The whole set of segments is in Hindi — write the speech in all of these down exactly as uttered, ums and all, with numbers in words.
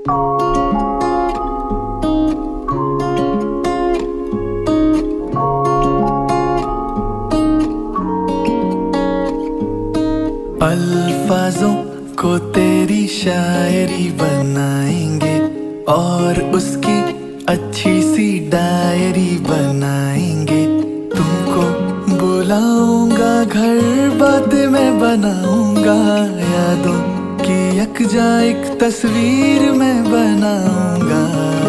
अल्फाजों को तेरी शायरी बनाएंगे और उसकी अच्छी सी डायरी बनाएंगे। तुमको बुलाऊंगा, घर बातें मैं बनाऊंगा, यादों की यकजा एक तस्वीर मैं बनाऊंगा।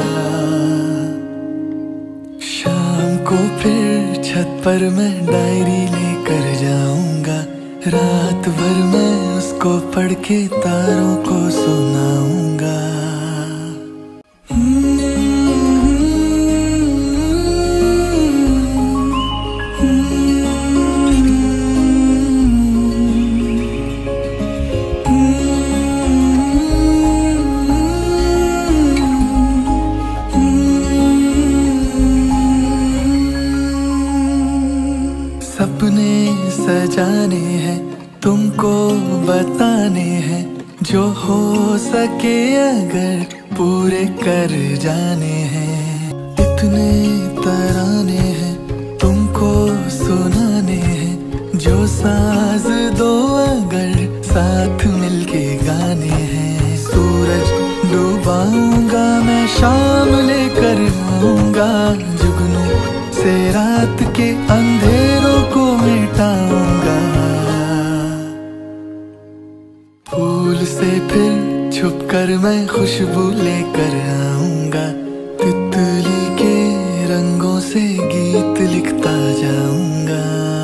शाम को फिर छत पर मैं डायरी लेकर जाऊंगा, रात भर मैं उसको पढ़ के तारों को सुनाऊंगा। सपने सजाने हैं, तुमको बताने हैं, जो हो सके अगर पूरे कर जाने हैं। इतने तराने हैं तुमको सुनाने हैं, जो साज दो अगर साथ मिलके गाने हैं। सूरज डुबाऊंगा मैं, शाम लेकर आऊंगा, जुगनू से रात के अंधेरों को मिटाऊंगा। फूल से फिर छुप कर मैं खुशबू लेकर आऊंगा, तितली के रंगों से गीत लिखता जाऊंगा।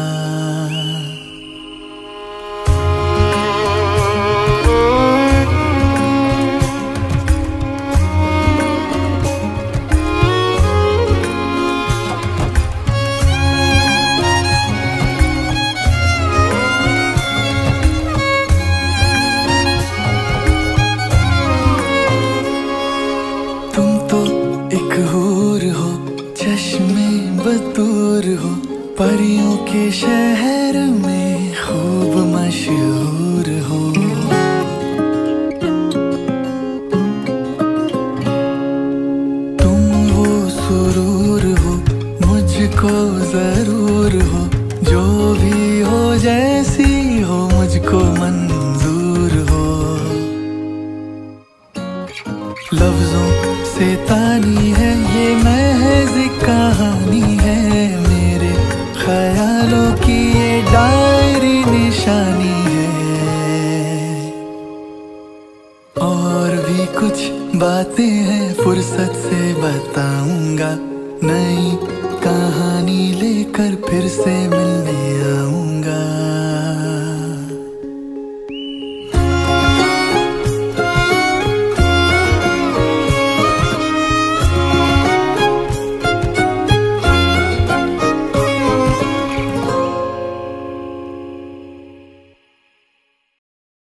एक हूर हो, चश्मे बतूर हो, परियों के शहर में खूब मशहूर हो। तुम वो सुरूर हो, मुझको जरूर हो, जो भी हो जैसी हो मुझको मंजूर हो। लफ्जों से तानी है ये महज़ कहानी है, मेरे ख्यालों की ये डायरी निशानी है। और भी कुछ बातें हैं फुर्सत से बताऊंगा, नई कहानी लेकर फिर से मिलने आऊंगा।